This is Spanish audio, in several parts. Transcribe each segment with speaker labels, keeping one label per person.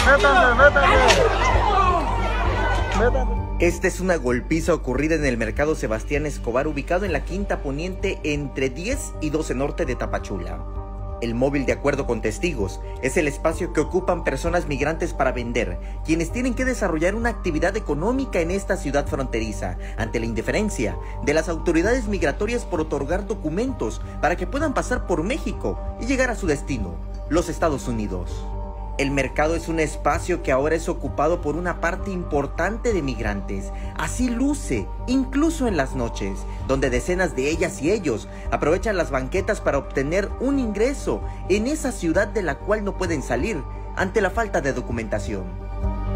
Speaker 1: Esta es una golpiza ocurrida en el mercado Sebastián Escobar, ubicado en la Quinta Poniente entre 10 y 12 Norte de Tapachula. El móvil, de acuerdo con testigos, es el espacio que ocupan personas migrantes para vender, quienes tienen que desarrollar una actividad económica en esta ciudad fronteriza, ante la indiferencia de las autoridades migratorias por otorgar documentos para que puedan pasar por México y llegar a su destino, los Estados Unidos. El mercado es un espacio que ahora es ocupado por una parte importante de migrantes. Así luce, incluso en las noches, donde decenas de ellas y ellos aprovechan las banquetas para obtener un ingreso en esa ciudad de la cual no pueden salir ante la falta de documentación.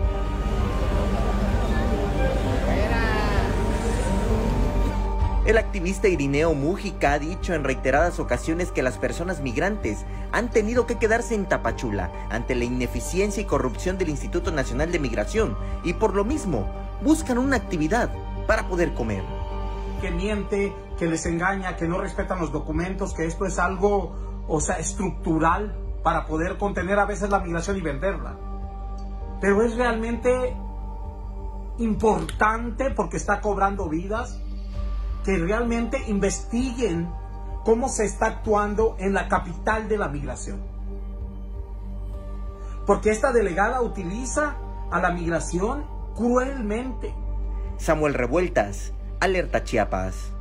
Speaker 1: El activista Irineo Mújica ha dicho en reiteradas ocasiones que las personas migrantes han tenido que quedarse en Tapachula ante la ineficiencia y corrupción del Instituto Nacional de Migración y por lo mismo buscan una actividad para poder comer.
Speaker 2: Que miente, que les engaña, que no respetan los documentos, que esto es algo, estructural para poder contener a veces la migración y venderla. Pero es realmente importante porque está cobrando vidas, que realmente investiguen cómo se está actuando en la capital de la migración. Porque esta delegada utiliza a la migración cruelmente.
Speaker 1: Samuel Revueltas, Alerta Chiapas.